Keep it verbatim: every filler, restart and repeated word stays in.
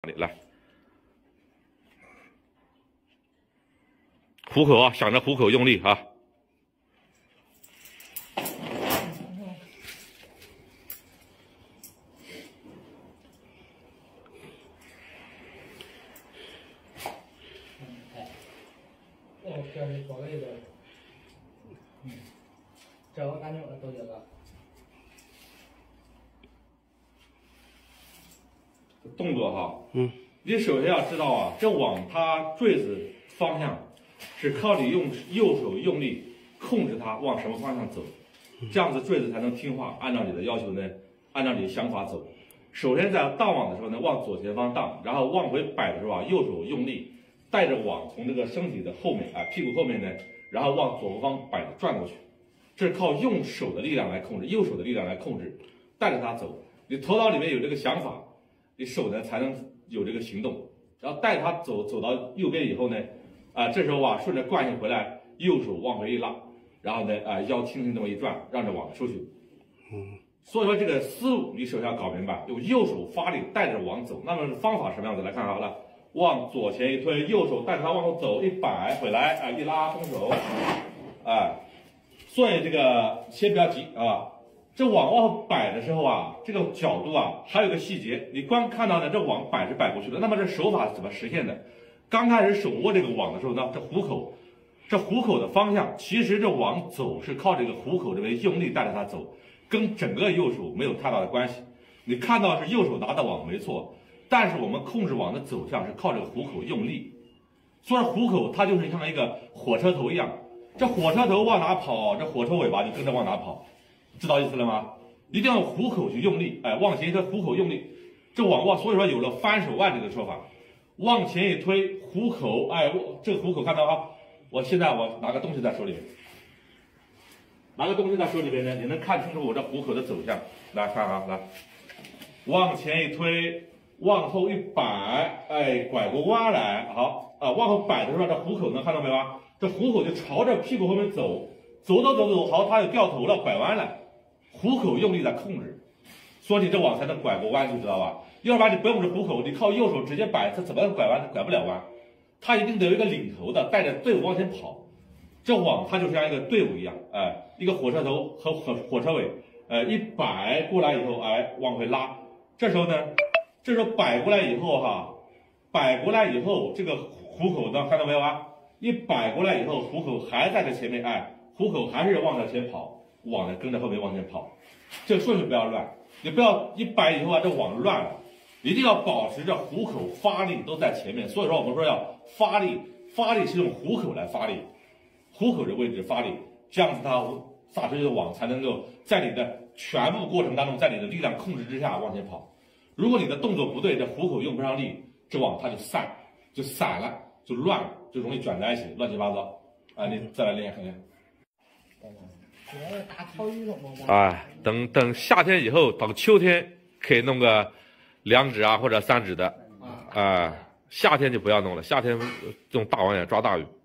来，虎口啊，想着虎口用力啊。 哦，这是搞了一个，嗯，这我感觉我都这个。 动作哈，嗯，你首先要知道啊，这网它坠子方向是靠你用右手用力控制它往什么方向走，这样子坠子才能听话，按照你的要求呢，按照你的想法走。首先在荡网的时候呢，往左前方荡，然后往回摆的时候啊，右手用力带着网从这个身体的后面啊屁股后面呢，然后往左后方摆着转过去，这是靠用手的力量来控制，右手的力量来控制，带着它走。你头脑里面有这个想法。 你手呢才能有这个行动，然后带它走走到右边以后呢，啊、呃，这时候啊顺着惯性回来，右手往回一拉，然后呢啊、呃、腰轻轻这么一转，让这网出去。嗯，所以说这个思路你首先要搞明白，用右手发力带着网走。那么方法什么样子？来看好了，往左前一推，右手带着它往后走，一摆回来啊、呃，一拉松手，啊、呃，所以这个先不要急啊。 这网往后摆的时候啊，这个角度啊，还有个细节，你光看到呢，这网摆是摆过去的。那么这手法是怎么实现的？刚开始手握这个网的时候呢，这虎口，这虎口的方向，其实这网走是靠这个虎口这边用力带着它走，跟整个右手没有太大的关系。你看到是右手拿的网没错，但是我们控制网的走向是靠这个虎口用力。所以虎口它就是像一个火车头一样，这火车头往哪跑，这火车尾巴就跟着往哪跑。 知道意思了吗？一定要用虎口去用力，哎，往前一推，虎口用力，这往往所以说有了翻手腕这个说法，往前一推，虎口，哎，这个虎口看到啊，我现在我拿个东西在手里面，拿个东西在手里面呢，你能看清楚我这虎口的走向，来看啊，来，往前一推，往后一摆，哎，拐过弯来，好啊，往后摆的时候，这虎口能看到没有啊？这虎口就朝着屁股后面走，走走走走，好，它就掉头了，拐弯了。 虎口用力在控制，所以你这网才能拐过弯，你知道吧？要不然你不用这虎口，你靠右手直接摆，它怎么拐弯？它拐不了弯，它一定得有一个领头的，带着队伍往前跑。这网它就像一个队伍一样，哎，一个火车头和火火车尾，呃，一摆过来以后，哎，往回拉。这时候呢，这时候摆过来以后哈，摆过来以后，这个虎口呢，看到没有啊？一摆过来以后，虎口还在这前面，哎，虎口还是往着前跑。 网呢跟着后面往前跑，这个顺序不要乱，你不要一摆以后啊，这网乱了，一定要保持着虎口发力都在前面。所以说我们说要发力，发力是用虎口来发力，虎口的位置发力，这样子它撒出去的网才能够在你的全部过程当中，在你的力量控制之下往前跑。如果你的动作不对，这虎口用不上力，这网它就散，就散了，就乱了，就容易卷在一起，乱七八糟。啊，你再来练看看。 哎，等等夏天以后，等秋天可以弄个两指啊或者三指的，哎，夏天就不要弄了，夏天用大网眼抓大鱼。